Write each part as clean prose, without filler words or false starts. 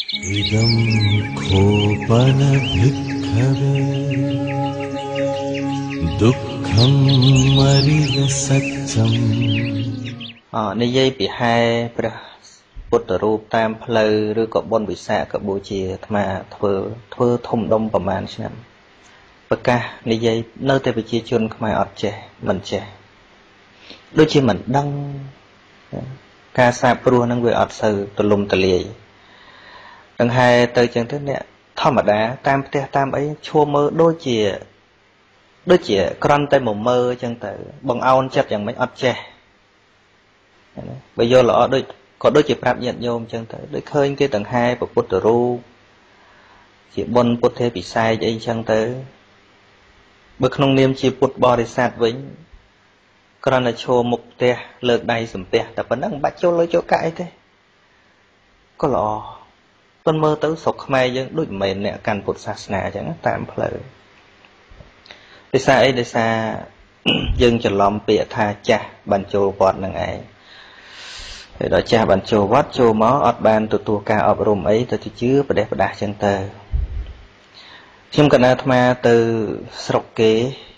Idam khopana bhikkhave dukkham mariya satcham និយាយពីហេព្រះពុទ្ធរូបតាមផ្លូវឬក៏បុណ្យវិសាខបូជាអាត្មាធ្វើធំដុំប្រមាណឆ្នាំប្រកាសនិយាយនៅតែប្រជាជនខ្មែរអត់ចេះមិនចេះដូចជាមិនដឹងការសាបព្រោះនឹងវាអត់សូវទលំទលាយដង្ហែទៅចឹងទៅអ្នកធម្មតាតាមផ្ទះតាមអីឈួរមើលដូចជាក្រន់តែមកមើលចឹងទៅបងអោនចិត្តយ៉ាងម៉េចអត់ចេះបើយល់ល្អដូចជាប្រាប់ញាតិញោមចឹងទៅដូចឃើញគេដង្ហែពុទ្ធរូបជាបុណ្យពុទ្ធេពិសេសអីចឹងទៅបើក្នុងនាមជាពុទ្ធបរិស័ទវិញគ្រាន់តែឈរមុខផ្ទះលើកដៃសំពះតែប៉ុណ្ណឹងមិនបាច់ចូលលើចូលកាក់អីទេក៏ល្អប៉ុន្តែមើលទៅស្រុកខ្មែរយើងដូចមិនមែនអ្នកកាន់ពុទ្ធសាសនាអញ្ចឹងតាមផ្លូវភាសាអីដោយសារយើងច្រឡំពាក្យថាចាស់បានចូលវត្តនឹងឯងហើយដល់ចាស់បានចូលវត្តចូលមកអត់បានទទួលការអប់រំអីទៅជឿប្រទេសប្រដាសអញ្ចឹងទៅខ្ញុំកណ្ដាអាត្មាទៅស្រុកគេ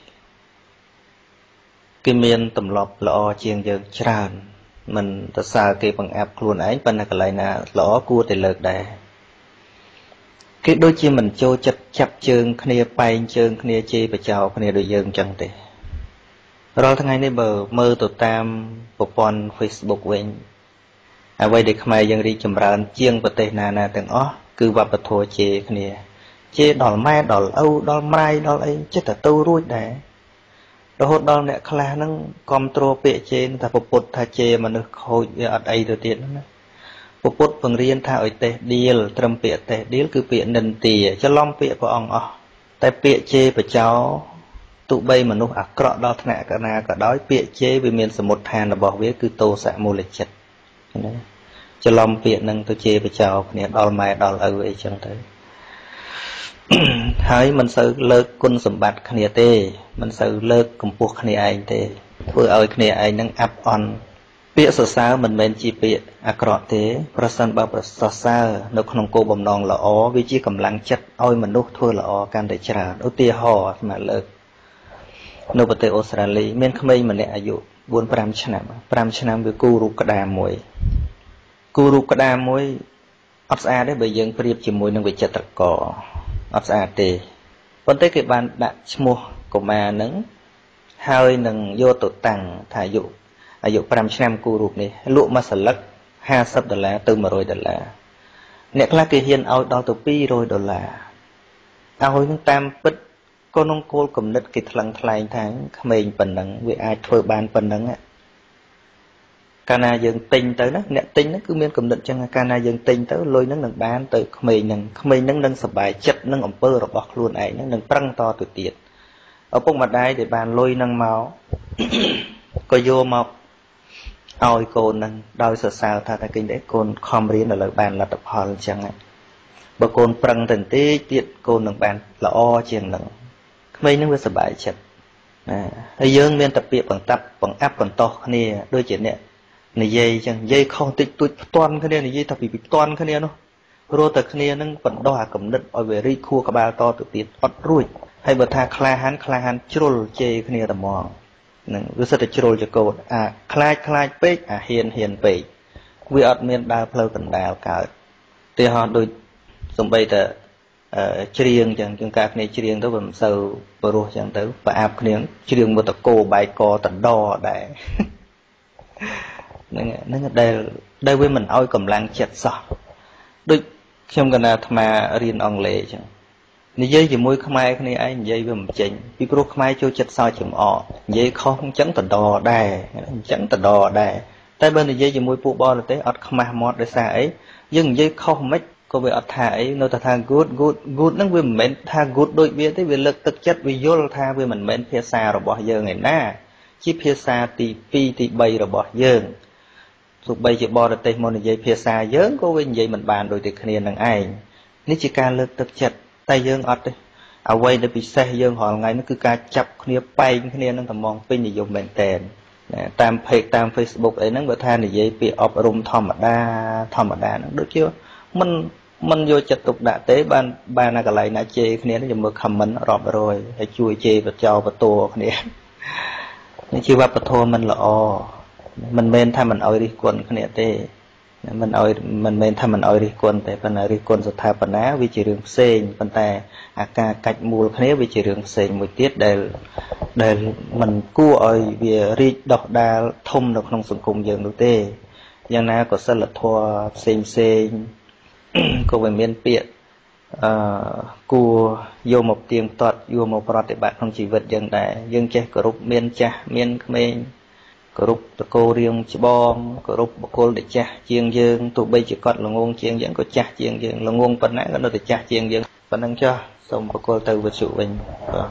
មានទម្លាប់ល្អជាងយើងច្រើនមិនទៅសើគេបង្អាប់ខ្លួនឯងប៉ុន្តែកន្លែងណាល្អគួរតែលើកដែរគេដូចជាមិនចូលចិត្តចាប់ជើងគ្នាបែងជើងគ្នាជេរបចោគ្នាដូចយើងអញ្ចឹងទេរាល់ថ្ងៃនេះបើមើលទៅតាមប្រព័ន្ធ Facebook វិញអ្វីដែលខ្មែរយើងរីកចម្រើនជាងប្រទេសណាទាំងអស់គឺវប្បធម៌ជេរគ្នាជេរដល់ម៉ែដល់ឪដល់ម៉ាយដល់អីចិត្តតែទៅរួចដែររហូតដល់អ្នកខ្លះហ្នឹងគ្រប់គ្រងពាក្យជេរថាពុទ្ធថាជេរមនុស្សខូចវាអត់អីទៅទៀតណាពុទ្ធបង្រៀនថាឲ្យតេះដៀលត្រឹមពាក្យតេះដៀលគឺពាក្យនិន្ទាច្រឡំពាក្យព្រះអង្គអស់តែពាក្យជេរបចោទោះបីមនុស្សអាក្រក់ដល់ថ្នាក់កណាក៏ដោយពាក្យជេរវាមានសមុទ្រឋានរបស់វាគឺទោសមូលចិត្តណាច្រឡំពាក្យហ្នឹងទៅជេរបចោគ្នាដល់ម៉ែដល់ឪអីចឹងទៅហើយមិនសូវលើកគុណសម្បត្តិគ្នាទេមិនសូវលើកកម្ពស់គ្នាឯងទេធ្វើឲ្យគ្នាឯងនឹងអាប់អន់ពាក្យសរសើរមិនមែនជាពាក្យអាក្រក់ទេប្រសិនបើសរសើរនៅក្នុងគោលបំណងល្អវាជាកម្លាំងចិត្តឲ្យមនុស្សធ្វើល្អកាន់តែច្រើនឧទាហរណ៍ស្មើលើកនៅប្រទេសអូស្ត្រាលីមានក្មេងម្នាក់អាយុ 4-5 ឆ្នាំ5ឆ្នាំវាគូរូបក្តាមមួយអត់ស្អាតទេបើយើងប្រៀបជាមួយនឹងវិចិត្រករអត់ស្អាតទេប៉ុន្តែគេបានដាក់ឈ្មោះកុមារហ្នឹងហើយនឹងយកទៅតាំងថាអាយុ 5 ឆ្នាំគូរូបនេះលក់មួយសន្លឹក$50ទៅ$100អ្នកខ្លះគេហ៊ានឲ្យដល់ទៅ$200ឲ្យនឹងតាមពិតក៏ក្នុងគោលគំនិតគេថ្លឹងថ្លែងថាក្មេងប៉ុណ្ណឹងវាអាចធ្វើបានប៉ុណ្ណឹងកាលណាយើងទិញទៅណាអ្នកទិញហ្នឹងគឺមានគំនិតចឹងកាលណាយើងទិញទៅលុយហ្នឹងនឹងបានទៅក្មេងហ្នឹងនឹងសប្បាយចិត្តនឹងអំពើរបស់ខ្លួនឯងហ្នឹងនឹងប្រឹងតទៅទៀតឪពុកម្ដាយដែលបានលុយហ្នឹងមកក៏យកមកឲ្យកូនហ្នឹងដោយសរសើរថាតែគេកូនខំរៀនដល់បានលទ្ធផលអញ្ចឹងបើកូនប្រឹងទៅបន្តិចទៀតកូននឹងបានល្អជាងហ្នឹងក្មេងហ្នឹងវាសប្បាយចិត្តណាហើយយើងមានតែពាក្យបង្អាប់បន្តោសគ្នាដូចជាអ្នកនិយាយចឹងនិយាយខុសតិចតួចផ្ទាន់គ្នានិយាយថាពីផ្ទាន់គ្នានោះរត់តែគ្នានឹងបណ្ដោះអាកំណត់ឲ្យវារីកខួរក្បាលតទៅទៀតអត់រួចហើយបើថាក្លាហានជ្រុលជេរគ្នាតែមកនឹងវាសិតតែជ្រុលចកោតអាខ្លាចពេកអាហ៊ានពេកវាអត់មានដើរផ្លូវកណ្ដាលកើតទីហោះដូចសំបីតែច្រៀងចឹងជាងការគ្នាច្រៀងទៅវាមិនសូវបរោះចឹងទៅប្រអាប់គ្នាច្រៀងមកតកោបែកកតដដែរហ្នឹងដែលវាមិនឲ្យកម្លាំងចិត្តសោះដូចខ្ញុំកណាអាត្មារៀនអង់គ្លេសចឹងនិយាយជាមួយខ្មែរគ្នាឯងនិយាយវាមិនចេញពីព្រោះខ្មែរចូលចិត្តសើចចំអកនិយាយខុសអញ្ចឹងតដែរតែបើនិយាយជាមួយពួកបរទេសអត់ខ្មាស់មាត់ដោយសារអីយើងនិយាយខុសមិនក៏វាអត់ថាអីនៅតែថា good ហ្នឹងវាមិនមែនថា good ដូចវាទេវាលើកទឹកចិត្តវាយល់ថាវាមិនមែនភាសារបស់យើងឯណាជាភាសាទី2ទី3របស់យើងទោះបីជាបរទេសមកនិយាយភាសាយើងក៏វានិយាយមិនបានដូចតែគ្នានឹងឯងនេះជាការលើកទឹកចិត្តតែយើងអត់ទេអ្វីដែលពិសេសយើងរាល់ថ្ងៃនេះគឺការចាប់គ្នាបែកគ្នានឹងតម្ងពេញនិយមមែនតើតាម page តាម Facebook អីហ្នឹងបើថានិយាយពាក្យអប់រំធម្មតាហ្នឹងដូចជា mình vô chặt tục đã tế ban là cái lại nãy chê cái này nó mực comment rọp rồi hay chui chê và cho và tua cái này nhưng chưa bắt thua mình là mình men tham mình ơi đi quần cái này tê mình men tham mình ơi đi quần tại phần này đi quần sự thà phần á vì chỉ đường sen phần tay ca cách mua cái này vì chỉ đường sen một tiết để mình cua ơi vì ri đọc đa thông được không sủng cùng dường được tê nhưng na có sân là thua sen cô về miền biển cô vô một tiếng toát vô một bọt để bạn không chỉ vật dừng đại dừng che cổ rục miền cha miền khmer cổ rục cô riêng chỉ bom cổ rục cô để cha chiêng dương tụ bây chỉ còn là ngôn chiêng dẫn có cha chiêng dương là ngôn phần nãy có nơi để cha chiêng dương phần năng cho xong cô từ vật sự mình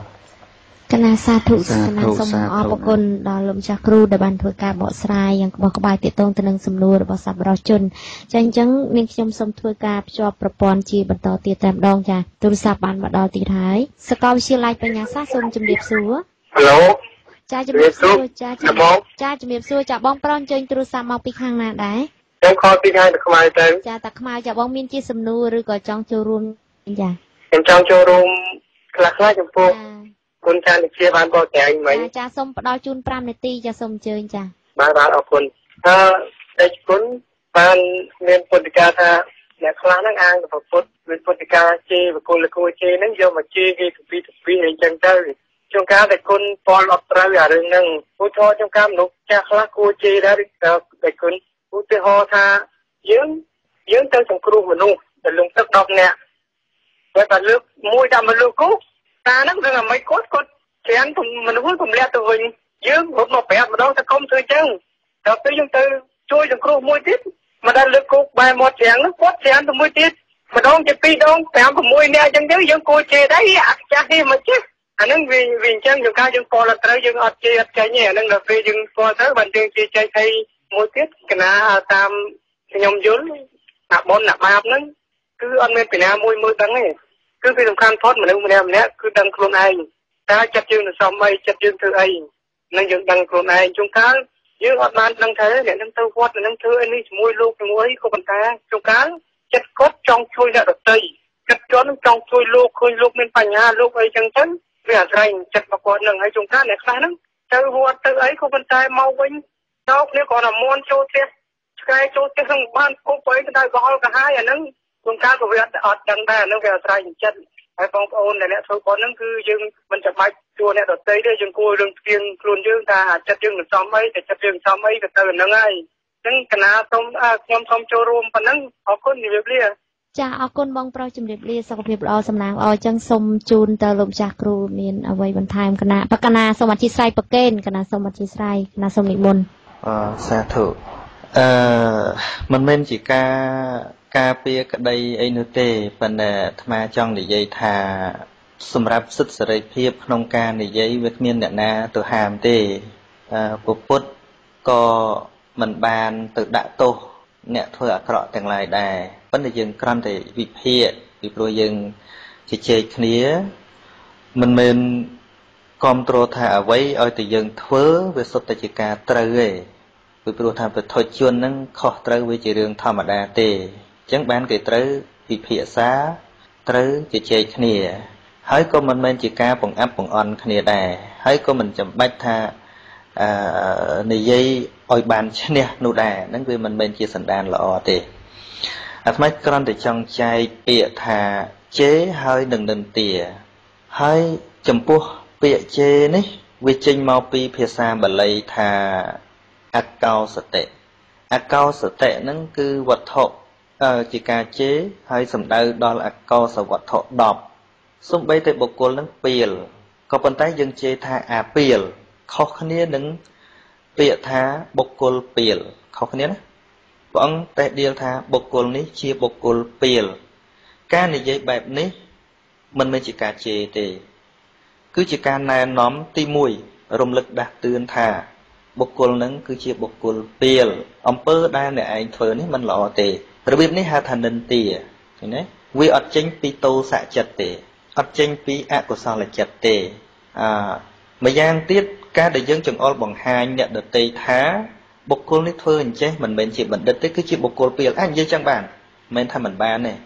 Kana sa thu kana somอបគុណដល់លោកចាស់គ្រូដែលបានធ្វើការបកស្រាយយ៉ាងក្បោះក្បាយទាក់ទងទៅនឹងសំណួររបស់សប្បុរសជនចាអញ្ចឹងនាងខ្ញុំសូមធ្វើការភ្ជាប់ប្រព័ន្ធជាបន្តទៀតតែម្ដងចាទូរស័ព្ទបានមកដល់ទៀតហើយសាកលវិទ្យាល័យបញ្ញាសាស្ត្រសូមជម្រាបសួរ Hello ចាជំរាបសួរចាជំរាបសួរចាបងប្រុសអញ្ជើញទូរស័ព្ទមកពីខាងណាដែរខ្ញុំខលពីខាងតាខ្មៅទៅចាតាខ្មៅចាបងមានជាសំណួរឬក៏ចង់ចូលរួមចាខ្ញុំចង់ចូលរួមខ្លះចំពោះគុណចាន់ជាបានបកស្រាយមិញចាសូមផ្ដល់ជូន5នាទីចាសូមអញ្ជើញចាបាទអរគុណតែគុណបានមានពុទ្ធិកាថាអ្នកខ្លះហ្នឹងអាងទៅពុទ្ធមានពុទ្ធិកាជេបកុលគួជេហ្នឹងយកមកជេគេទៅពីអីចឹងទៅជួនកាលតែគុណពលអត់ត្រូវអារឿងហ្នឹងឧទាហរណ៍ជួនកាលមនុស្សចាស់ខ្លះគួជេដែរតែគុណឧទាហរណ៍ថាយើងទៅសង្គ្រោះមនុស្សទៅលងទឹក10នាក់តែបើលើកមួយតាមលើកគូតាហ្នឹងគឺអាមិនគាត់ច្រើនមនុស្សទម្លាក់ទៅវិញយើងរត់មកប្រាប់ម្ដងទៅកុំធ្វើចឹងដល់ពេលយើងទៅជួយសង្គ្រោះមួយទៀតមកដល់លើកគូបែរមាត់ច្រាំងហ្នឹងគាត់ច្រាំងទៅមួយទៀតម្ដងជា2ដង5 6នាក់ចឹងទៅយើងគួរជេរដែរអាចាស់នេះមកចេះអាហ្នឹងវាអញ្ចឹងយើងកាយើងពលត្រូវយើងអត់ជេរអត់ចេញទេអាហ្នឹងដល់ពេលយើងពលទៅបានយើងជេរចេញឲ្យមួយទៀតកណាតាមខ្ញុំយល់អាបុណ្យអាបាបហ្នឹងគឺអត់មានពីណាមួយមើលដឹងទេគឺវាសំខាន់ផុតមនុស្សម្នាក់គឺដឹងខ្លួនឯងតើចិត្តយើងនឹងសមអីចិត្តយើងធ្វើអីនឹងយើងដឹងខ្លួនឯងជួនកាលយើងអត់បានដឹងថាអ្នកនឹងទៅវត្តនឹងធ្វើអីនេះជាមួយលោកជាមួយក៏ប៉ុន្តែជួនកាលចិត្តគាត់ចង់ជួយអ្នកដទៃចិត្តគាត់នឹងចង់ជួយលោកឃើញលោកមានបញ្ហាលោកអីចឹងទៅវាអាស្រ័យចិត្តរបស់គាត់នឹងហើយជួនកាលអ្នកខ្លះហ្នឹងទៅវត្តទៅអីក៏ប៉ុន្តែមកវិញទៅគ្នាគាត់តែមន់ចូលផ្ទះឆ្កែចូលផ្ទះហ្នឹងបានគប់អីទៅដល់កុហលកាហាយអាហ្នឹងជួនកាលក៏វាអត់ដឹងដែរអាហ្នឹងវាអាស្រ័យចិត្តហើយបងប្អូនអ្នកធ្វើបុណ្យហ្នឹងគឺយើងមិនចាំបាច់ជួអ្នកដទៃទេយើងគួររឿងស្ទៀងខ្លួនយើងថាចិត្តយើងមិនសមអីតែចិត្តយើងសមអីទៅហ្នឹងហើយអញ្ចឹងកណាសូមខ្ញុំសូមចូលរួមប៉ុណ្ណឹងអរគុណជម្រាបលាចាអរគុណបងប្រុសជម្រាបលាសុខភាពល្អសំណាងល្អអញ្ចឹងសូមជូនទៅលោកម្ចាស់គ្រូមានអ្វីបន្ថែមកណាបកណាសូមអធិស្ឋានប្រកេនកណាសូមអធិស្ឋានកណាសូមនិមន្តសាធុមិនមែនជាការពារក្តីអីនោះទេប៉ុន្តែអាត្មាចង់និយាយថាសម្រាប់សិទ្ធិសេរីភាពក្នុងការនិយាយវាគ្មានអ្នកណាទៅហាមទេពុទ្ធក៏មិនបានទៅដាក់ទោសអ្នកធ្វើអាក្រក់ទាំងឡាយដែរប៉ុន្តែយើងគ្រាន់តែវិភាគពីព្រោះយើងជជែកគ្នាមិនមែនគ្រប់គ្រងថាអ្វីឲ្យតែយើងធ្វើវាសុទ្ធតែជាការត្រូវទេពីព្រោះថាប្រតិជនហ្នឹងខុសត្រូវវាជារឿងធម្មតាទេអញ្ចឹងបានគេត្រូវពិភាក្សាត្រូវជជែកគ្នាហើយក៏មិនមែនជាការបង្អាប់បង្អន់គ្នាដែរហើយក៏មិនចាំបាច់ថានិយាយឲ្យបានឈ្នះនោះដែរហ្នឹងវាមិនមែនជាសន្តានល្អទេអាត្មាគ្រាន់តែចង់ចែកពាក្យថាជេរហើយនឹងនិន្ទាហើយចំពោះពាក្យជេរនេះវាចេញមកពីភាសាបាលីថាអកោសតិអកោសតិហ្នឹងគឺវត្ថុជាការជេរហើយសំដៅដល់អកោសវត្ថុ10សំបីតែបុគ្គលនឹងពីលក៏ប៉ុន្តែយើងជេរថាអាពីលខុសគ្នានឹងពាក្យថាបុគ្គលពីលខុសគ្នាណាព្រះអង្គតែដៀលថាបុគ្គលនេះជាបុគ្គលពីលការនិយាយបែបនេះមិនមែនជាការជេរទេគឺជាការណែនាំទី1រំលឹកដាស់តឿនថាបុគ្គលនឹងគឺជាបុគ្គលពីលអំពើដែលអ្នកឯងធ្វើនេះមិនល្អទេរបៀបនេះហៅថានិន្ទាឃើញទេវាអត់ចេញពីទោសៈចិត្តទេអត់ចេញពីអកុសលចិត្តទេម្យ៉ាងទៀតការដែលយើងចង្អុលបង្ហាញអ្នកដទៃថាបុគ្គលនេះធ្វើអញ្ចេះមិនមែនជាបណ្ឌិតទេគឺជាបុគ្គលពីលអាចនិយាយចឹងបានមិនមែនថាមិនបានទេ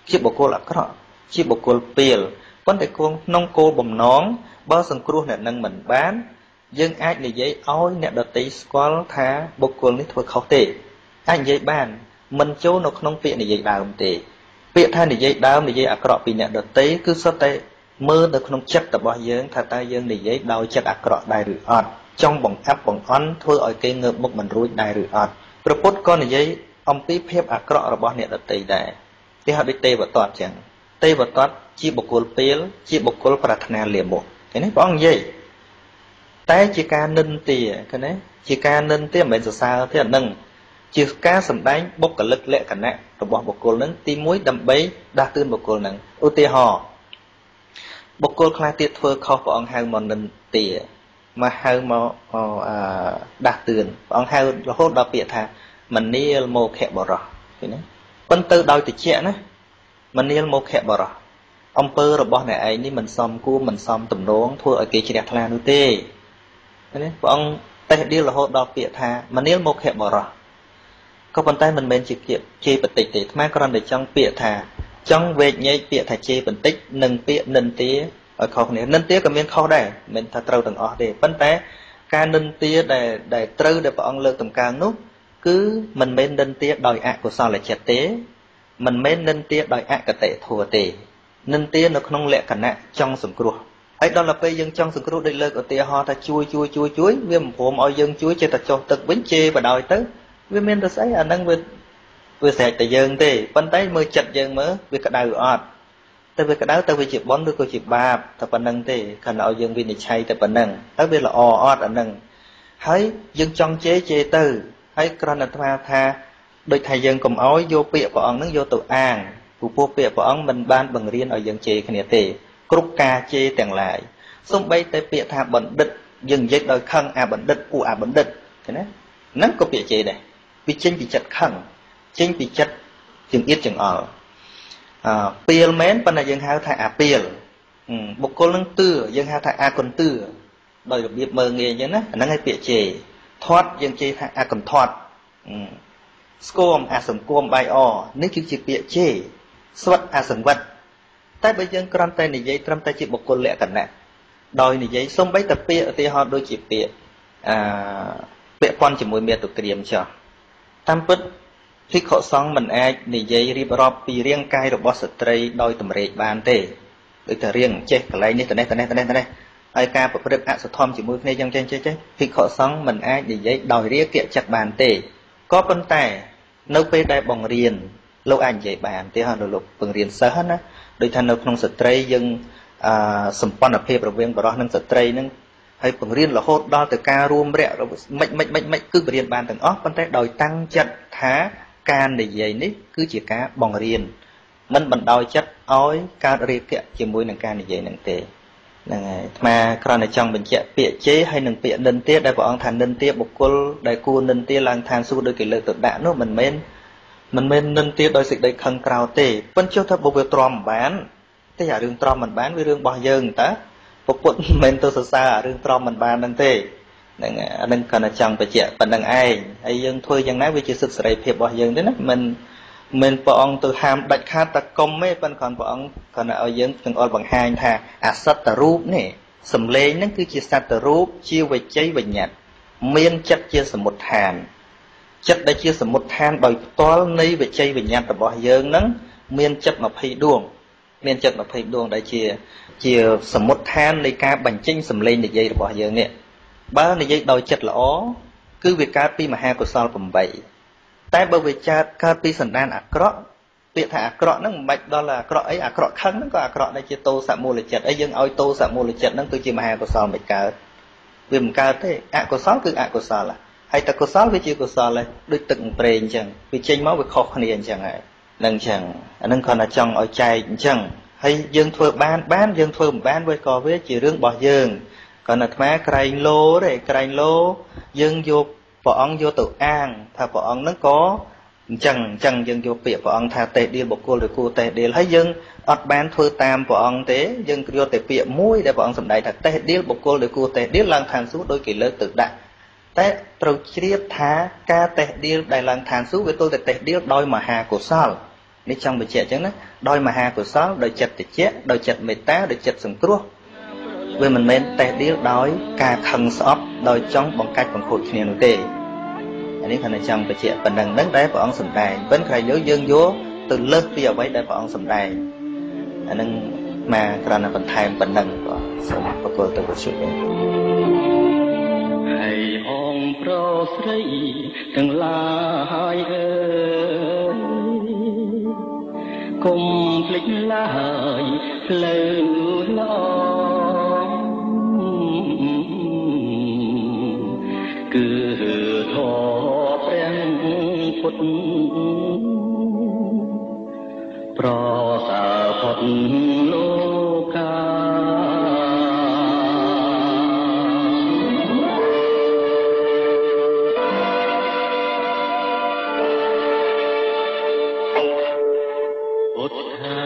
ជាបុគ្គលអាក្រក់ជាបុគ្គលពេលប៉ុន្តែក្នុងគោលបំណងបើសង្គ្រោះអ្នកនឹងមិនបានយើងអាចនិយាយឲ្យអ្នកដទៃស្គាល់ថាបុគ្គលនេះធ្វើខុសទេអាចនិយាយបានមិនចូលនៅក្នុងពាក្យនិយាយដើមទេពាក្យថានិយាយដើមនិយាយអាក្រក់ពីអ្នកដទៃគឺសុទ្ធតែមើលនៅក្នុងចិត្តរបស់យើងថាតើយើងនិយាយដោយចិត្តអាក្រក់ដែរឬអត់ចង់បង្អាប់បង្អន់ធ្វើឲ្យគេងើបមុខមិនរួចដែរឬអត់ព្រះពុទ្ធក៏និយាយអំពីភាពអាក្រក់របស់អ្នកដទៃដែរគេហៅដូចទេវទត្តចឹងទេវទត្តជាបុគ្គលពេលជាបុគ្គលប្រាថ្នាលាមកឃើញទេព្រះអង្គនិយាយតែជាការនិន្ទាឃើញទេជាការនិន្ទាមិនមែនសរសើរទេអានឹងជាការសម្ដែងបុគ្គលិកលក្ខណៈរបស់បុគ្គលនឹងទី1ដើម្បីដាស់តឿនបុគ្គលនឹងឧទាហរណ៍បុគ្គលខ្លះទៀតធ្វើខុសព្រះអង្គហៅមកនិន្ទាមកហៅមកដាស់តឿនព្រះអង្គហៅរហូតដល់ពាក្យថាមនាលមោខៈបរោះឃើញទេប៉ុន្តែដោយតិចណាមនាលមោខៈបរោះអំពើរបស់អ្នកឯងនេះមិនសមគួរមិនសមទំនងធ្វើឲ្យគេជ្រះថ្លានោះទេឃើញទេព្រះអង្គតេះដៀលរហូតដល់ពាក្យថាមនាលមោខៈបរោះក៏ប៉ុន្តែមិនមែនជាពាក្យជេរបន្តិចទេអាត្មាគ្រាន់តែចង់ពាក្យថាចង់វែកញែកពាក្យថាជេរបន្តិចនិងពាក្យនិន្ទាឲ្យខុសគ្នានិន្ទាក៏មានខុសដែរមិនមែនថាត្រូវទាំងអស់ទេប៉ុន្តែការនិន្ទាដែលត្រូវដែលព្រះអង្គលើកតម្កើងនោះគឺមិនមែននិន្ទាដោយអកុសលចិត្តទេមិនមែននិន្ទាដោយអកតេធម៌ទេនិន្ទានៅក្នុងលក្ខណៈចង់សង្គ្រោះហើយដល់ពេលយើងចង់សង្គ្រោះដូចលើកឧទាហរណ៍ថាជួយវាមិនព្រមឲ្យយើងជួយចេះតែចុះទឹកវិញជេរបដ ாய் ទៅវាមានតែស្អីអាហ្នឹងវាស្រេចតែយើងទេប៉ុន្តែមើលចិត្តយើងមើលវាក្តៅអត់ទៅវាក្តៅទៅវាជាបុណ្យឬក៏ជាបាបតែប៉ុណ្្នឹងទេគ្រាន់តែឲ្យយើងវិនិច្ឆ័យតែប៉ុណ្្នឹងទៅវាល្អអត់អាហ្នឹងហើយយើងចង់ជេរទៅហើយគ្រាន់តែថាដូចថាយើងកុំឲ្យយកពាក្យព្រះអង្គហ្នឹងយកទៅអាងព្រោះពាក្យព្រះអង្គមិនបានបង្រៀនឲ្យយើងជេរគ្នាទេគ្រប់ការជេរទាំងឡាយសូម្បីតែពាក្យថាបណ្ឌិតយើងនិយាយដោយខឹងអាបណ្ឌិតពួកអាបណ្ឌិតឃើញណាហ្នឹងក៏ពាក្យជេរដែរវាចេញពីចិត្តខឹងចេញពីចិត្តចង្អៀតចង្អល់ពីលមែនប៉ុន្តែយើងហៅថាអាពីលបុគ្គលនឹងទឿយើងហៅថាអាកុនទឿដោយរបៀបមើងងាយអញ្ចឹងណាអាហ្នឹងឯងពាក្យជេរធាត់យើងជេរថាអាកុនធាត់ស្គមអាសង្គមបាយអនេះគឺជាពាក្យជេរស្វិតអាសង្វិតតែបើយើងគ្រាន់តែនិយាយត្រឹមតែជាបុគ្គលលក្ខណៈដោយនិយាយសំបីតែពាក្យឧទាហរណ៍ដូចជាពាក្យពាក្យប៉ុនជាមួយមេតុក្រៀមចុះតាមពិតភិក្ខុសង្ឃមិនអាចនិយាយរៀបរាប់ពីរាងកាយរបស់ស្ត្រីដោយតម្រេកបានទេដូចតែរៀងចេះកន្លែងនេះទៅនេះហើយការប្រព្រឹត្តអសុធម្មជាមួយគ្នាយ៉ាងចេះភិក្ខុសង្ឃមិនអាចនិយាយដោយរាគៈចិត្តបានទេក៏ប៉ុន្តែនៅពេលដែលបង្រៀនលោកអាចនិយាយបានទេហើយលោកបង្រៀនសិស្សណាដូចថានៅក្នុងស្ត្រីយើងសម្ព័ន្ធភាពរវាងបរិសុទ្ធនិងស្ត្រីនឹងហើយបង្រៀនរហូតដល់ទៅការរួមរយៈមិនគឺបង្រៀនបានទាំងអស់ប៉ុន្តែដោយតាំងចិត្តថាការនិយាយនេះគឺជាការបង្រៀនមិនបណ្ដោយចិត្តឲ្យកើតរាគៈជាមួយនឹងការនិយាយនឹងទេហ្នឹងហើយអាត្មាគ្រាន់តែចង់បញ្ជាក់ពាក្យជេរហើយនឹងពាក្យនិន្ទាដែលព្រះអង្គថានិន្ទាបុគ្គលដែលគួរនិន្ទាឡើងឋានសួគ៌ដោយគេលើកទៅដាក់នោះមិនមែននិន្ទាដោយសេចក្តីខឹងក្រោធទេប៉ុន្តែចុះថាបើវាទ្រាំមិនបានទេអារឿងទ្រាំមិនបានវារឿងរបស់យើងតើពុទ្ធមិនមែនទៅសរសើរអារឿងទ្រាំមិនបានហ្នឹងទេហ្នឹងអានឹងគ្រាន់តែចង់បញ្ជាក់ប៉ុណ្្នឹងឯងហើយយើងធ្វើយ៉ាងណាវាជាសិទ្ធិសេរីភាពរបស់យើងទេណាមិនព្រះអង្គទៅហាមដាច់ខាតតែកុំទេប៉ុន្តែព្រះអង្គគ្រាន់តែឲ្យយើងចង្អុលបង្ហាញថាអសត្តរូបនេះសំឡេងហ្នឹងគឺជាសត្តរូបជាវិជ័យវិញ្ញាតមានចិត្តជាសមុฏដ្ឋានចិត្តដែលជាសមុฏដ្ឋានដោយផ្ទាល់នៃវិជ័យវិញ្ញាតរបស់យើងហ្នឹងមានចិត្ត20ដួងមានចិត្ត20ដួងដែលជាសមុฏដ្ឋាននៃការបញ្ចេញសម្លេងនិយាយរបស់យើងនេះបើនិយាយដោយចិត្តល្អគឺវាកើតពីមហាកុសល8តែបើវាកើតពីសន្តានអាក្រក់ពាក្យថាអាក្រក់ហ្នឹងមិនបាច់ដល់អាក្រក់អីអាក្រក់ខឹងហ្នឹងក៏អាក្រក់ដែរជាតោសមូលចិត្តអីយើងឲ្យតោសមូលចិត្តហ្នឹងគឺជាមហាកុសលមិនកើតវាមិនកើតទេអកុសលគឺអកុសលហើយតែកុសលវាជាកុសលដែរដូចទឹកប្រេងអញ្ចឹងវាចេញមកវាខុសគ្នាអញ្ចឹងហើយនឹងអញ្ចឹងអានឹងគ្រាន់តែចង់ឲ្យចែកអញ្ចឹងហើយយើងធ្វើបានយើងធ្វើមិនបានវាក៏វាជារឿងរបស់យើងគ្រាន់តែអាត្មាក្រែងលោទេក្រែងលោយើងយកព្រះអង្គយកទៅអាងថាព្រះអង្គហ្នឹងក៏អញ្ចឹងយើងយកពាក្យព្រះអង្គថាតេះដៀលបុគ្គលឬគួរតេះដៀលហើយយើងអត់បានធ្វើតាមព្រះអង្គទេយើងយកតែពាក្យមួយដែលព្រះអង្គសម្ដែងថាតេះដៀលបុគ្គលឬគួរតេះដៀលឡើងឋានសួគ៌ដោយគេលើកទៅដាក់តែត្រូវជ្រាបថាការតេះដៀលដែលឡើងឋានសួគ៌វាទល់តែតេះដៀលដោយមហាកុសលនេះចង់បញ្ជាក់អញ្ចឹងណាដោយមហាកុសលដោយចិត្តតិចដោយចិត្តមេត្តាដោយចិត្តសង្គ្រោះវាមិនមែនតេះដៀលដោយការខឹងស្អប់ដោយចង់បង្កាច់បង្ខូចគ្នានោះទេអានេះគាត់តែចង់បញ្ជាក់ប៉ុណ្ណឹងហ្នឹងដែលព្រះអង្គសម្ដែងប៉ុន្តែក្រោយយកយើងយកទៅលើសពីអ្វីដែលព្រះអង្គសម្ដែងអានឹងមកគ្រាន់តែបន្ថែមប៉ុណ្ណឹងក៏សូមបកគលទៅវិសុទ្ធវិញហើយអងប្រុសស្រីទាំងឡាយអើយគុំភ្លេចឡើយផ្លូវល្អគឺធម៌ព្រះពុទ្ធប្រសើរផុតលោកាពុទ្ធា